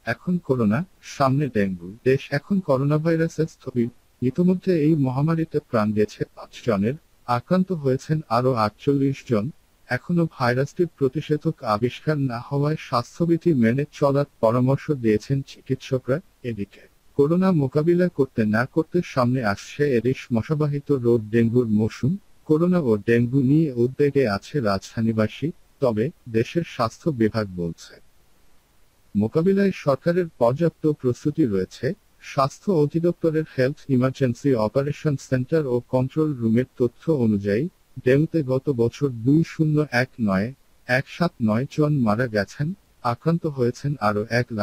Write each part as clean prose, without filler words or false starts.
এখন করোনা, সামনে ডেঙ্গু। দেশ এখন করোনাভাইরাসে স্থবির। ইতোমধ্যে এই মহামারীতে প্রাণ গেছে 5 জনের, আক্রান্ত হয়েছেন আরও 48 জন। এখনো ভাইরাসটির প্রতিষেধক আবিষ্কার না হওয়ায় স্বাস্থ্যবিধি মেনে চলার পরামর্শ দিয়েছেন চিকিৎসকরা। এদিকে করোনা মোকাবিলা করতে না করতে সামনে আসছে এডিস মশাবাহিত রোগ ডেঙ্গুর মৌসুম। করোনা ও ডেঙ্গু নিয়ে উদ্বেগে আছে রাজধানীবাসী, তবে দেশের স্বাস্থ্য বিভাগ বলছে মোকাবিলায় সরকারের পর্যাপ্ত প্রস্তুতি রয়েছে। স্বাস্থ্য অধিদপ্তরের হেলথ ইমার্জেন্সি অপারেশন সেন্টার ও কন্ট্রোল রুমের তথ্য অনুযায়ী ডেঙ্গুতে গত বছর 2019 জন মারা গেছেন, আক্রান্ত হয়েছেন আরও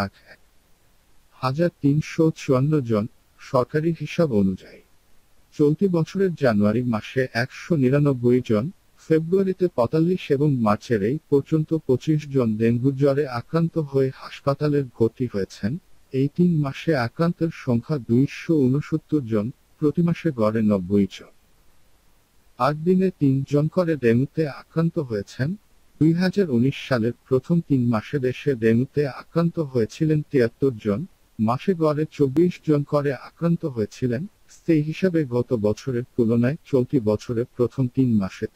1,01,354 জন সরকারি হিসাব অনুযায়ী। চলতি বছরের জানুয়ারি মাসে 199 জন, ফেব্রুয়ারিতে 45 এবং মার্চের এই পর্যন্ত 25 জন ডেঙ্গু জ্বরে আক্রান্ত হয়ে হাসপাতালে ভর্তি হয়েছেন। এই 3 মাসে আক্রান্তের সংখ্যা 269 জন, প্রতি মাসে গড়ে 90 জন। 8 দিনে 3 জন করে ডেঙ্গুতে আক্রান্ত হয়েছেন। 2019 সালের প্রথম 3 মাসে দেশে ডেঙ্গুতে আক্রান্ত হয়েছিলেন 73 জন, মাসে গড়ে 24 জন করে আক্রান্ত হয়েছিলেন। সেই হিসাবে গত বছরের তুলনায় চলতি বছরের প্রথম 3 মাসে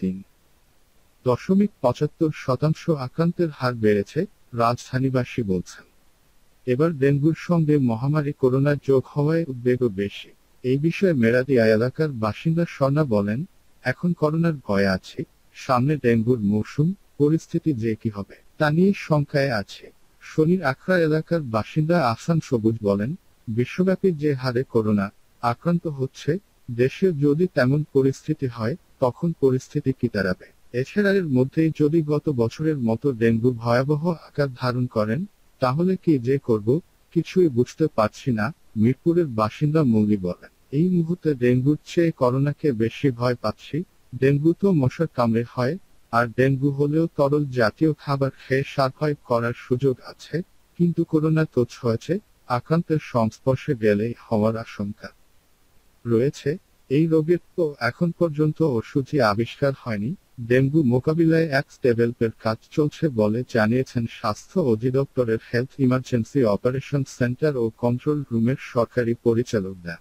3.75% আক্রান্তের হার বেড়েছে, রাজধানীবাসী বলছেন। এবার ডেঙ্গুর সঙ্গে মহামারী করোনা যোগ হওয়ায় উদ্বেগও বেশি। এই বিষয়ে মেরাদিয়া এলাকার বাসিন্দা স্বর্ণা বলেন, এখন করোনার ভয়ে আছে, সামনে ডেঙ্গুর মৌসুম, পরিস্থিতি যে কি হবে তা নিয়ে শঙ্কায় আছে। শনির আখড়া এলাকার বাসিন্দা আহসান সবুজ বলেন, বিশ্বব্যাপী যে হারে করোনা আক্রান্ত হচ্ছে, দেশে যদি তেমন পরিস্থিতি হয় তখন পরিস্থিতি কি দাঁড়াবে। এছাড়া এর মধ্যেই যদি গত বছরের মতো ডেঙ্গু ভয়াবহ আকার ধারণ করেন, তাহলে কি যে করব কিছুই বুঝতে পারছি না, মিরপুরের বাসিন্দা মৌলি বলেন। এই মুহূর্তে ডেঙ্গুর চেয়ে করোনাকে বেশি ভয় পাচ্ছি। ডেঙ্গু তো মশার কামড়ে হয়, আর ডেঙ্গু হলেও তরল জাতীয় খাবার খেয়ে সারভাইভ করার সুযোগ আছে, কিন্তু করোনা তো হয়েছে, আক্রান্তের সংস্পর্শে গেলেই হওয়ার আশঙ্কা রয়েছে। এই রোগের তো এখন পর্যন্ত ওষুধই আবিষ্কার হয়নি। ডেঙ্গু মোকাবিলায় এক ডেভেলপের কাজ চলছে বলে জানিয়েছেন স্বাস্থ্য অধিদপ্তরের হেলথ ইমার্জেন্সি অপারেশন সেন্টার ও কন্ট্রোল রুমের সরকারি পরিচালক ডা.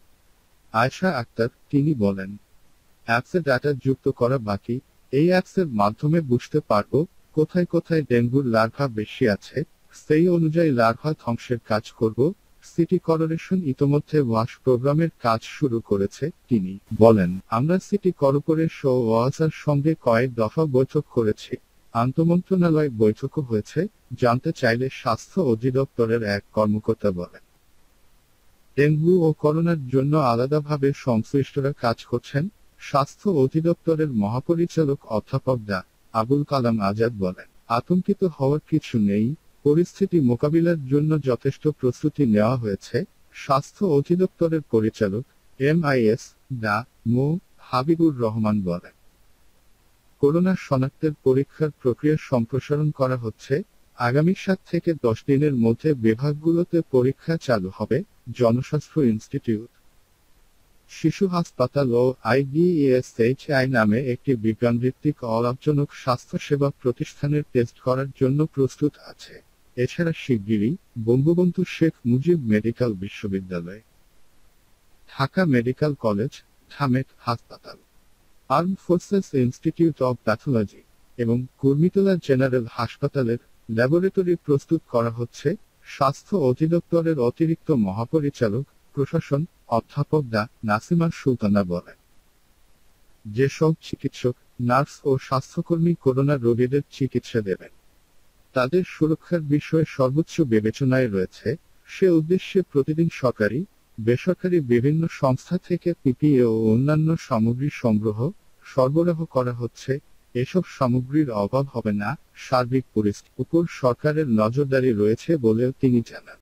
আয়েশা আক্তার। তিনি বলেন, অ্যাপসে ডাটা যুক্ত করা বাকি। এই অ্যাপসের মাধ্যমে বুঝতে পারব কোথায় কোথায় ডেঙ্গুর লার্ভা বেশি আছে, সেই অনুযায়ী লার্ভা ধ্বংসের কাজ করব। সিটি কর্পোরেশন ইতোমধ্যে ওয়াশ প্রোগ্রামের কাজ শুরু করেছে। তিনি বলেন, আমরা সিটি কর্পোরেশন ও ওয়াসার সঙ্গে কয়েক দফা বৈঠক করেছি, আন্তঃমন্ত্রণালয় বৈঠকও হয়েছে। জানতে চাইলে স্বাস্থ্য অধিদপ্তরের এক কর্মকর্তা বলেন, ডেঙ্গু ও করোনার জন্য আলাদাভাবে সংশ্লিষ্টরা কাজ করছেন। স্বাস্থ্য অধিদপ্তরের মহাপরিচালক অধ্যাপক ডা. আবুল কালাম আজাদ বলেন, আতঙ্কিত হওয়ার কিছু নেই, পরিস্থিতি মোকাবিলার জন্য যথেষ্ট প্রস্তুতি নেওয়া হয়েছে। স্বাস্থ্য অধিদপ্তরের পরিচালক MIS ডা. মো. হাবিবুর রহমান বলেন, করোনা শনাক্তের পরীক্ষার প্রক্রিয়া সম্প্রসারণ করা হচ্ছে। আগামী 7 থেকে 10 দিনের মধ্যে বিভাগগুলোতে পরীক্ষা চালু হবে। জনস্বাস্থ্য ইনস্টিটিউট, শিশু হাসপাতাল ও IDESHI নামে একটি বিজ্ঞানভিত্তিক অলাভজনক স্বাস্থ্যসেবা প্রতিষ্ঠানের টেস্ট করার জন্য প্রস্তুত আছে। এছাড়া শিগগিরই বঙ্গবন্ধু শেখ মুজিব মেডিকেল বিশ্ববিদ্যালয়, ঢাকা মেডিকেল কলেজ, ঢামেক হাসপাতাল, armed forces institute of pathology এবং কুর্মিটোলা জেনারেল হাসপাতালের ল্যাবরেটরি প্রস্তুত করা হচ্ছে। স্বাস্থ্য অধিদপ্তরের অতিরিক্ত মহাপরিচালক প্রশাসন অধ্যাপক ডা. নাসিমা সুলতানা বলেন, যেসব চিকিৎসক, নার্স ও স্বাস্থ্যকর্মী করোনা রোগীদের চিকিৎসা দেবেন, তাদের সুরক্ষার বিষয়ে সর্বোচ্চ বিবেচনায় রয়েছে। সে উদ্দেশ্যে প্রতিদিন সরকারি, বেসরকারি বিভিন্ন সংস্থা থেকে PPE ও অন্যান্য সামগ্রী সরবরাহ করা হচ্ছে। এসব সামগ্রীর অভাব হবে না। সার্বিক পরিস্থিতির উপর সরকারের নজরদারি রয়েছে বলেও তিনি জানান।